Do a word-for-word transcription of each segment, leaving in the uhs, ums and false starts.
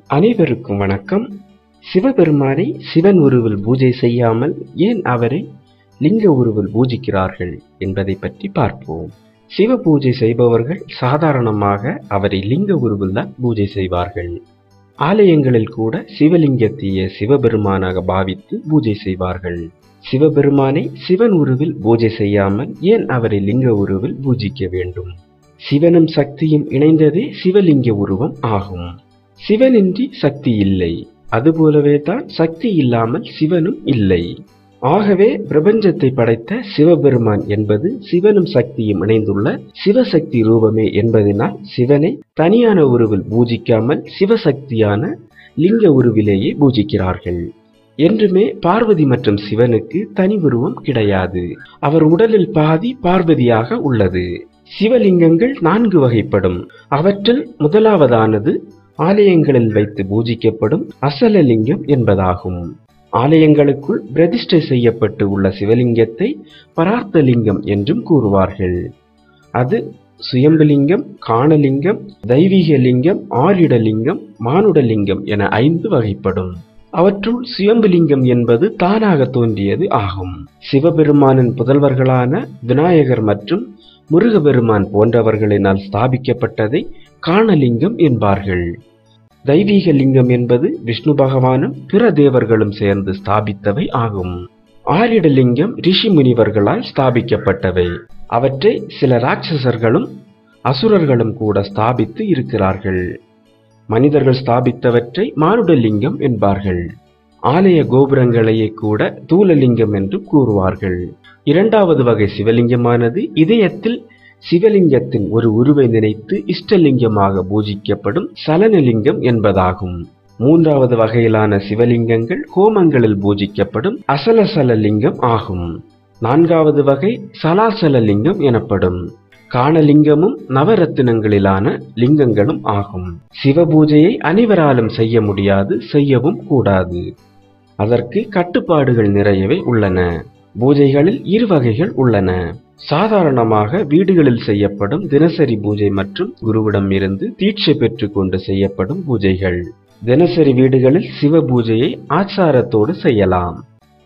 அனைவருக்கும் வணக்கம். சிவபெருமானை சிவன் உருவில் பூஜை செய்யாமல் ஏன் அவரை லிங்க உருவில் பூஜிக்கிறார்கள் என்பதை பற்றி பார்ப்போம். சிவ பூஜை செய்பவர்கள் சாதாரணமாக அவரை லிங்க உருவில் தான் பூஜை செய்வார்கள். ஆலயங்களில் கூட சிவலிங்கத்தையே சிவபெருமானாக பாவித்து பூஜை செய்வார்கள். சிவபெருமானை சிவன் உருவில் பூஜை செய்யாமல் ஏன் அவரை லிங்க உருவில் பூஜிக்க வேண்டும்? சிவனும் சக்தியும் இணைந்ததே சிவலிங்க உருவம் ஆகும். சிவனின்றி சக்தி இல்லை, அதுபோலவே தான் சக்தி இல்லாமல் சிவனும் இல்லை. ஆகவே பிரபஞ்சத்தை படைத்த சிவபெருமான் என்பது சிவனும் சக்தியும் இணைந்துள்ள சிவசக்தி ரூபமே என்பதனால் சிவனை தனியான உருவில் பூஜிக்காமல் சிவசக்தியான லிங்க உருவிலேயே பூஜிக்கிறார்கள். என்றுமே பார்வதி மற்றும் சிவனுக்கு தனி உருவம் கிடையாது. அவர் உடலில் பாதி பார்வதியாக உள்ளது. சிவலிங்கங்கள் நான்கு வகைப்படும். அவற்றில் முதலாவதானது ஆலயங்களில் வைத்து பூஜிக்கப்படும் அசலலிங்கம் என்பதாகும். ஆலயங்களுக்குள் பிரதிஷ்டை செய்யப்பட்டு உள்ள சிவலிங்கத்தை பரார்த்தலிங்கம் என்றும் கூறுவார்கள். அது சுயம்புலிங்கம், காணலிங்கம், தெய்வீகலிங்கம், ஆரிடலிங்கம், மானுடலிங்கம் என ஐந்து வகைப்படும். அவற்றுள் சுயம்புலிங்கம் என்பது தானாக தோன்றியது ஆகும். சிவபெருமானின் புதல்வர்களான விநாயகர் மற்றும் முருகபெருமான் போன்றவர்களினால் ஸ்தாபிக்கப்பட்டதை காணலிங்கம் என்பார்கள். தெய்வீக லிங்கம் என்பது விஷ்ணு பகவானும் பிற தேவர்களும் சேர்ந்து ஸ்தாபித்தவை ஆகும். ஆரிடலிங்கம் ரிஷி முனிவர்களால் ஸ்தாபிக்கப்பட்டவை. அவற்றை சில ராட்சசர்களும் அசுரர்களும் கூட ஸ்தாபித்து இருக்கிறார்கள். மனிதர்கள் ஸ்தாபித்தவற்றை மானுடலிங்கம் என்பார்கள். ஆலய கோபுரங்களையே கூட தூலலிங்கம் என்று கூறுவார்கள். இரண்டாவது வகை சிவலிங்கமானது இதயத்தில் சிவலிங்கத்தின் ஒரு உருவை நினைத்து இஷ்டலிங்கமாக பூஜிக்கப்படும் சலனலிங்கம் என்பதாகும். மூன்றாவது வகையிலான சிவலிங்கங்கள் ஹோமங்களில் பூஜிக்கப்படும் அசலசலலிங்கம் ஆகும். நான்காவது வகை சலாசலலிங்கம் எனப்படும். காணலிங்கமும் நவரத்தினங்களிலான லிங்கங்களும் ஆகும். சிவபூஜையை அனைவராலும் செய்ய முடியாது, செய்யவும் கூடாது. அதற்கு கட்டுப்பாடுகள் நிறையவே உள்ளன. பூஜைகளில் இரு வகைகள் உள்ளன. சாதாரணமாக வீடுகளில் செய்யப்படும் தினசரி பூஜை மற்றும் குருவிடம் இருந்து தீட்சை பெற்று கொண்டு செய்யப்படும் பூஜைகள். தினசரி வீடுகளில் சிவ பூஜையை ஆச்சாரத்தோடு செய்யலாம்.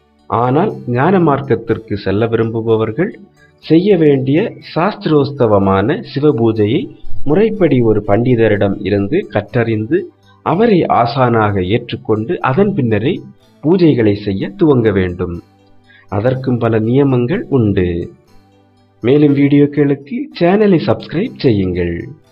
ஆனால் ஞான மார்க்கத்திற்கு செல்ல விரும்புபவர்கள் செய்ய வேண்டிய சாஸ்திரோஸ்தவமான சிவபூஜையை முறைப்படி ஒரு பண்டிதரிடம் இருந்து கற்றறிந்து அவரை ஆசானாக ஏற்றுக்கொண்டு அதன் பின்னரே பூஜைகளை செய்ய துவங்க வேண்டும். அதற்கும் பல நியமங்கள் உண்டு. மேலும் வீடியோக்களுக்கு சேனலை சப்ஸ்கிரைப் செய்யுங்கள்.